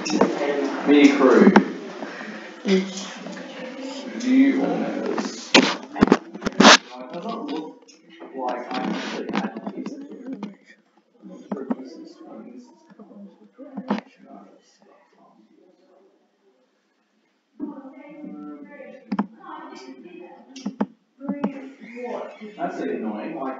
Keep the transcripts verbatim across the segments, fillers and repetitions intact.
Mini crew. Yes. View all members. It doesn't look like I actually had these. That's really annoying. Like,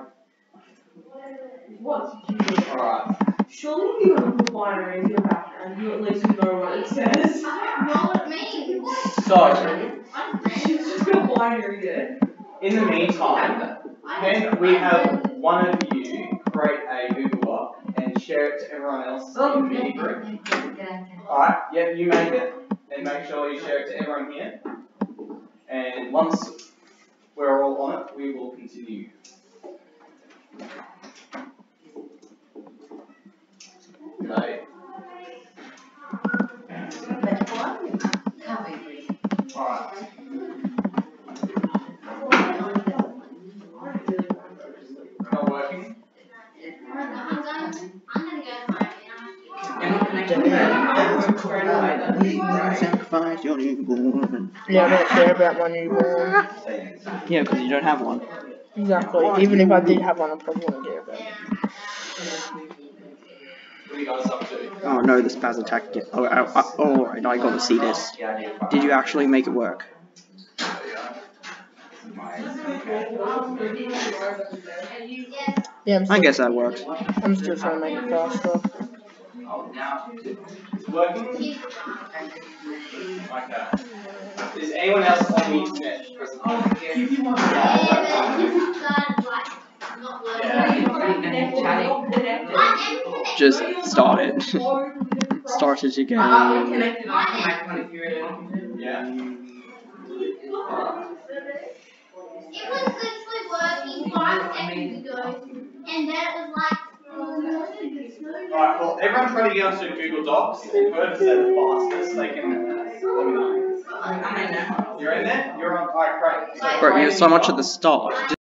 What did you do? alright. Surely if you have a binary in your background, you at least know what it says. I don't know what it means. So, She's just got binary there. in the meantime, can we have one of you create a Google Doc and share it to everyone else in the meeting group? Alright, yeah, you make it, and make sure you share it to everyone here. And once we're all on it, we will continue. Okay. Alright. Not working? I'm going, I'm going to go home and I'm Sacrifice your newborn. Yeah, I don't care about my newborn. Yeah, because you don't have one. Exactly. Even if I did have one, I probably wouldn't care about it. What are you guys up to? Oh no, the spaz attack again. Oh, oh, oh, oh, right, I got to see this. Did you actually make it work? Yeah, I guess that works. I'm still trying to make it faster. It's working? Okay. Is anyone else on the internet present? Just start it. Start it again. I'm connected on my phone if you're ready. Yeah. It was literally working five seconds ago, and then it was like, Alright, well, everyone try to get onto Google Docs, and whoever's there the fastest, they can let me know. I'm in there. You're in there? You're on, alright, great. Bro, you're so much at the start.